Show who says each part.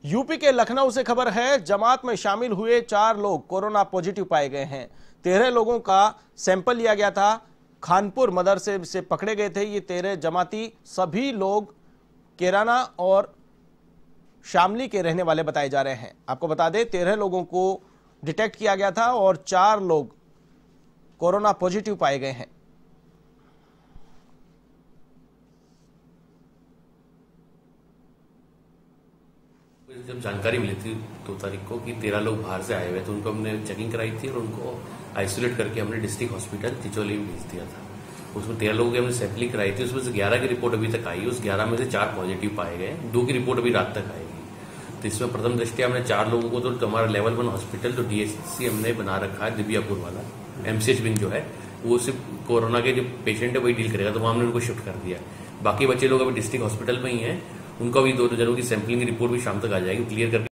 Speaker 1: UP के लखनऊ से खबर है। जमात में शामिल हुए 4 लोग कोरोना पॉजिटिव पाए गए हैं। 13 लोगों का सैंपल लिया गया था। खानपुर मदरसे से पकड़े गए थे ये 13 जमाती। सभी लोग केराना और शामली के रहने वाले बताए जा रहे हैं। आपको बता दें 13 लोगों को डिटेक्ट किया गया था और 4 लोग कोरोना पॉजिटिव पाए गए हैं।
Speaker 2: जब जानकारी मिली थी 2 तारीख को कि 13 लोग बाहर से आए हुए तो उनको हमने चेकिंग कराई थी और उनको आइसोलेट करके हमने डिस्ट्रिक्ट हॉस्पिटल चिचोली में भेज दिया था। उसमें 13 लोगों की हमने सैंपलिंग कराई थी। उसमें से 11 की रिपोर्ट अभी तक आई। उस 11 में से 4 पॉजिटिव पाए गए। 2 की रिपोर्ट अभी रात तक आएगी। तो इसमें प्रथम दृष्टया हमने 4 लोगों को तो हमारा लेवल 1 हॉस्पिटल तो डीएचसी हमने बना रखा है, दिव्यापुर वाला एमसीएच विंग जो है वो सिर्फ कोरोना के जो पेशेंट है वही डील करेगा, तो वहां हमने उनको शिफ्ट कर दिया। बाकी बच्चे लोग अभी डिस्ट्रिक्ट हॉस्पिटल में ही हैं। उनका भी 2 जनों की सैंपलिंग की रिपोर्ट भी शाम तक आ जाएगी, क्लियर करके